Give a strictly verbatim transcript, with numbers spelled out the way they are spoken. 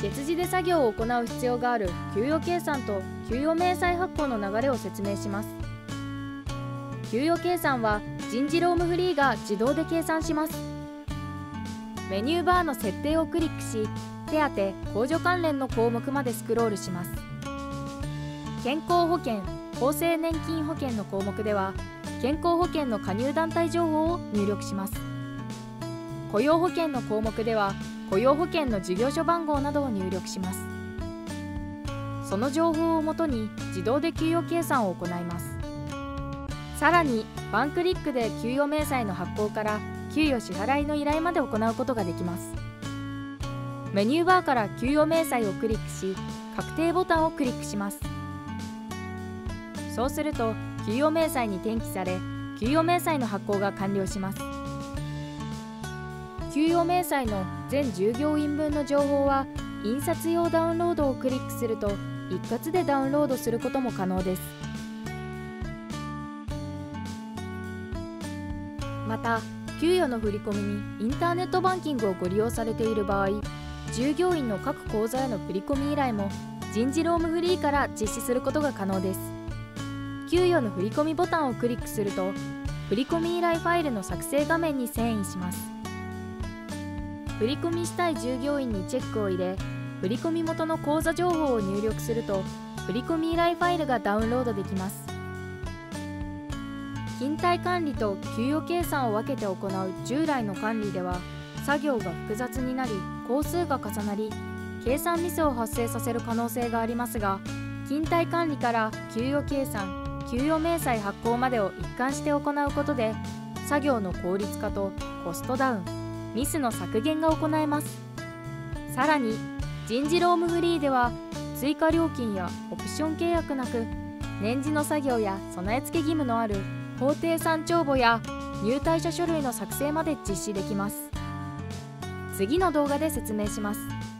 月次で作業を行う必要がある給与計算と給与明細発行の流れを説明します。給与計算は人事労務フリーが自動で計算します。メニューバーの設定をクリックし、手当・控除関連の項目までスクロールします。健康保険・厚生年金保険の項目では、健康保険の加入団体情報を入力します。雇用保険の項目では、雇用保険の事業所番号などを入力します。その情報をもとに自動で給与計算を行います。さらに、ワンクリックで給与明細の発行から給与支払いの依頼まで行うことができます。メニューバーから給与明細をクリックし、確定ボタンをクリックします。そうすると、給与明細に転記され、給与明細の発行が完了します。給与明細の全従業員分の情報は、印刷用ダウンロードをクリックすると、一括でダウンロードすることも可能です。また、給与の振込にインターネットバンキングをご利用されている場合、従業員の各口座への振込依頼も人事労務フリーから実施することが可能です。給与の振込ボタンをクリックすると、振込依頼ファイルの作成画面に遷移します。振込したい従業員にチェックを入れ、振込元の口座情報を入力すると、振込依頼ファイルがダウンロードできます。勤怠管理と給与計算を分けて行う従来の管理では、作業が複雑になり、工数が重なり、計算ミスを発生させる可能性がありますが、勤怠管理から給与計算、給与明細発行までを一貫して行うことで、作業の効率化とコストダウン、ミスの削減が行えます。さらに、人事労務フリーでは、追加料金やオプション契約なく、年次の作業や備え付け義務のある法定産帳簿や入退者書類の作成まで実施できます。次の動画で説明します。